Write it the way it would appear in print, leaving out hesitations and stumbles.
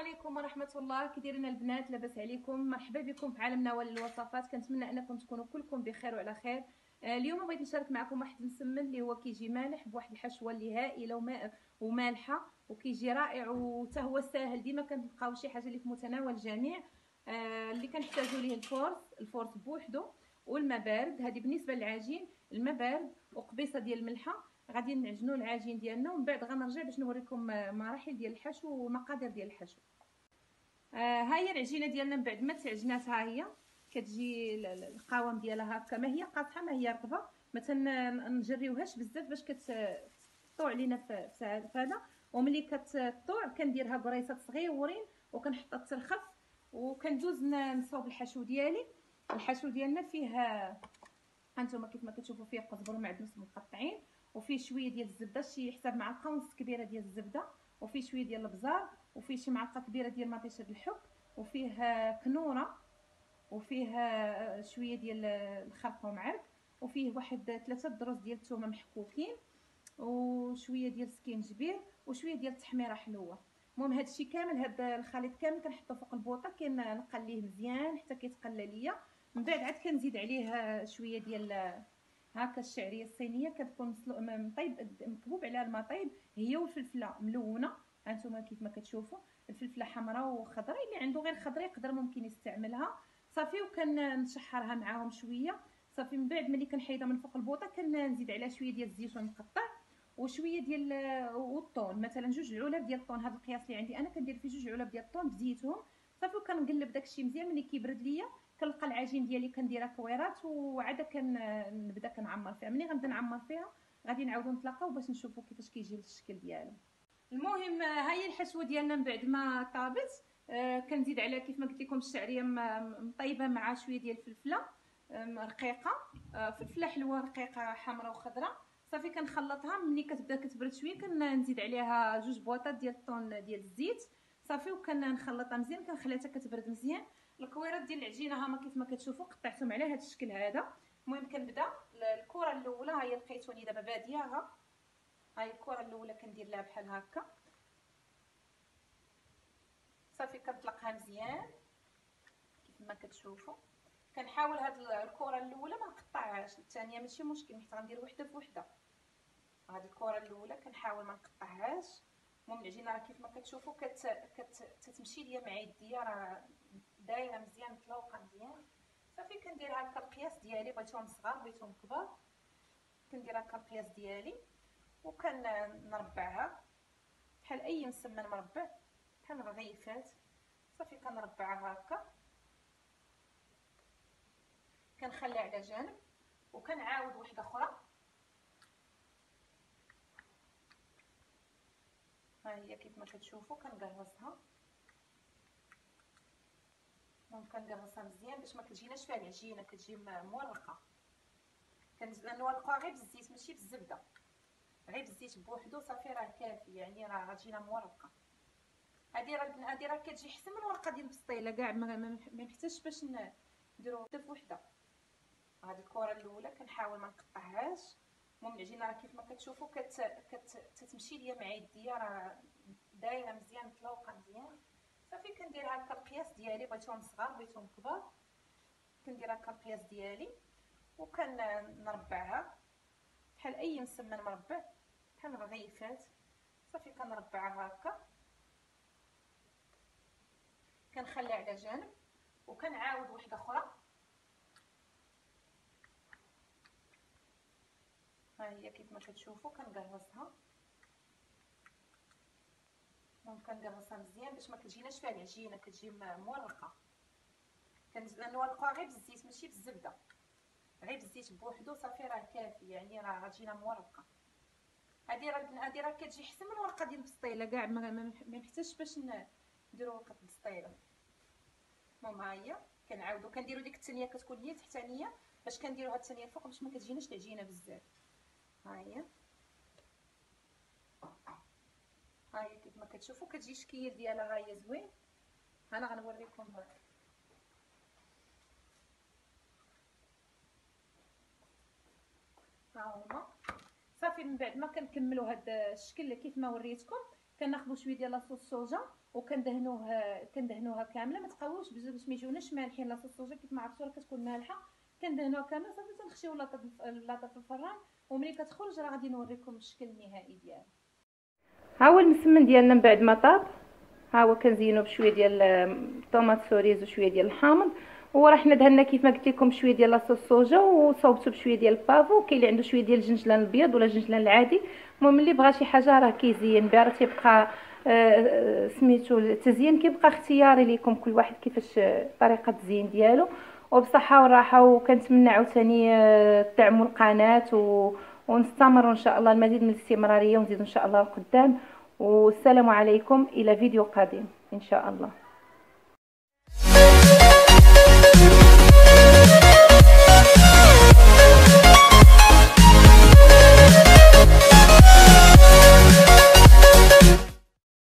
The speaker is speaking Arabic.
عليكم ورحمه الله. كي دايرين البنات؟ لاباس عليكم؟ مرحبا بكم في عالم نوال الوصفات. كنتمنى انكم تكونوا كلكم بخير وعلى خير. اليوم بغيت نشارك معكم واحد المسمن اللي هو كيجي مالح بواحد الحشوه اللي هائله ومالحه، وكيجي رائع وحتى هو ساهل. ديما كنلقاو شي حاجه اللي في متناول الجميع. اللي كنحتاجوا ليه الفورس بوحدو، والماء بارد. هذه بالنسبه للعجين، الماء بارد وقبيصه ديال الملحه. غادي نعجنوا العجين ديالنا ومن بعد غنرجع باش نوريكم مراحل ديال الحشو ومقادير ديال الحشو. ها هي العجينه ديالنا من بعد ما تعجنات. ها هي كتجي القوام ديالها هكا، ما هي قاصحه ما هي رطبه. ما تنجريوهاش بزاف باش كتطوع علينا في هذا. وملي كتطوع كنديرها قريصات صغيورين وكنحطها ترخف، وكندوز نصاوب الحشو ديالي. الحشو ديالنا فيه هانتوما كيف ما كتشوفوا فيه قزبر ومعدنوس مقطعين، وفيه شويه ديال الزبده، شي حساب معلقه ونص كبيره ديال الزبده، وفيه شويه ديال الابزار، وفيه شي معلقه كبيره ديال مطيشه الحب، وفيه كنوره، وفيه شويه ديال الخرق ومعرق، وفيه واحد 3 دروس ديال الثومه محكوكين، وشويه ديال السكينجبير، وشويه ديال التحميره حلوه. المهم هادشي كامل، هاد الخليط كامل كنحطو فوق البوطه، كنقليه مزيان حتى كيتقلى ليا. من بعد عاد كنزيد عليه شويه ديال هكا الشعريه الصينيه، كتكون مطيب مكبوب عليها الماء طيب، هي والفلفله ملونه. هانتوما كيف ما كتشوفوا الفلفله حمراء وخضراء، اللي عنده غير خضراء يقدر ممكن يستعملها. صافي وكنشحرها معاهم شويه. صافي من بعد ملي كنحيدها من فوق البوطه كنزيد عليها شويه ديال الزيتون مقطع وشويه ديال والطون، مثلا 2 علب ديال الطون. هذا القياس اللي عندي انا، كندير فيه 2 علب ديال الطون بزيتهم. صافي وكنقلب داكشي مزيان. ملي كيبرد ليا كنلقى العجين ديالي كنديرها كويرات، وعاد كنبدا كنعمر فيها. ملي غنبدا نعمر فيها غادي نعاودو نتلاقاو باش نشوفوا كيفاش كيجي الشكل ديالو. المهم ها هي الحشوه ديالنا من بعد ما طابت. كنزيد عليها كيف ما قلت لكم الشعريه مطيبه مع شويه ديال الفلفله رقيقه، فلفله حلوه رقيقه حمراء وخضراء. صافي كنخلطها. ملي كتبدا كتبرد شويه كنزيد عليها 2 بواطات ديال الطون ديال الزيت. صافي وكنخلطها مزيان، كنخليها حتى كتبرد مزيان. الكويرات ديال العجينه هما كيف ما كتشوفوا قطعتهم على هذا الشكل هذا. المهم كنبدا الكره الاولى، ها هي لقيتوني دابا بادياها. هاي الكره الاولى كندير لها بحال هكا. صافي كنطلقها مزيان كيف ما كتشوفوا. كنحاول هاد الكره الاولى ما نقطعهاش، الثانيه ماشي مشكل حيت غندير وحده في وحده. هاد الكره الاولى كنحاول ما نقطعهاش. المهم العجينه راه كيف ما كتشوفوا كتمشي ليا مع يديا، راه دايره مزيان مطلوقه مزيان. صافي كندير هكا القياس ديالي، بغيتهم صغار بغيتهم كبار كندير هكا القياس ديالي وكنربعها بحال اي مسمن مربع بحال الرغيفات. صافي كنربعها هكا، كنخليها على جانب وكنعاود وحده اخرى. ها هي كيف ما كتشوفوا كنقرصها. كنقرصها مزيان باش ما كتجيناش فيها العجينه، كتجي مورقه. كنولقوها غير بالزيت ماشي بالزبده، غير بالزيت بوحدو صافي راه كافي، يعني راه غتجينا مورقه. هادي راه كتجي حسن من الورقه ديال البسطيله كاع، ما محتاجش باش نديرو وحده في وحده. هاد الكره الاولى كنحاول ما نقطعهاش. المهم العجينه راه كيف ما كتشوفوا كتمشي ليا مع يديا، راه دايره مزيان مطلوقه مزيان. صافي كندير هكا القياس ديالي، بغيتهم صغار بغيتهم كبار كندير هكا القياس ديالي وكنربعها بحال اي مسمن مربع بحال الرغيفات. صافي كنربعها هكا، كنخليها على جانب وكنعاود وحده اخرى. ها هي كيف ما كتشوفوا كنقرصها. كنقرصها مزيان باش ما كتجيناش فيها العجينه، كتجي مورقه. كنولقوها غير بالزيت ماشي بالزبده، غير بالزيت بوحدو صافي راه كافي، يعني راه غتجينا مورقه. هادي راه كتجي حسن من الورقه ديال البسطيله كاع، ما محتاجش باش نديرو ورقه البسطيله. المهم ها هي كنعاودو كنديرو ديك الثانيه كتكون هي تحتانيه باش كنديرو هاد الثانيه الفوق باش ما كتجيناش العجينه بزاف. ها هي كيف ما كتشوفوا كتجي الشكل ديالها ها هي زوين. انا غنوريكم ها هما. صافي من بعد ما كنكملوا هذا الشكل كيف ما وريتكم، كناخذوا شويه ديال لاصوص الصوجا كندهنوها كامله، ما تقاووش بزاف باش ما يجوناش مالحين. لاصوص الصوجا كيف ما عرفتوا راه كتكون مالحه. كندهنوها كامله صافي، تنخشيو لاطه في الفران، وملي كتخرج راه غادي نوريكم الشكل النهائي ديالها. ها هو المسمن ديالنا من بعد ما طاب. ها هو كنزينو بشويه ديال الطوماط سوريز وشويه ديال الحامض، وراه حنا دهنا كيف ما قلت لكم شويه ديال لاصوص الصوجا، وصوبته بشويه ديال البافو. كاين اللي عنده شويه ديال الجنجلان الابيض ولا الجنجلان العادي. المهم اللي بغى شي حاجه راه كيزين بها، راه تيبقى سميتو التزيين كيبقى اختياري ليكم، كل واحد كيفاش طريقه التزيين ديالو. وبصحه والراحه، وكنتمنى عاوتاني تدعموا القناه ونستمروا ان شاء الله المزيد من الاستمراريه، ونزيدوا ان شاء الله القدام. والسلام عليكم الى فيديو قادم ان شاء الله.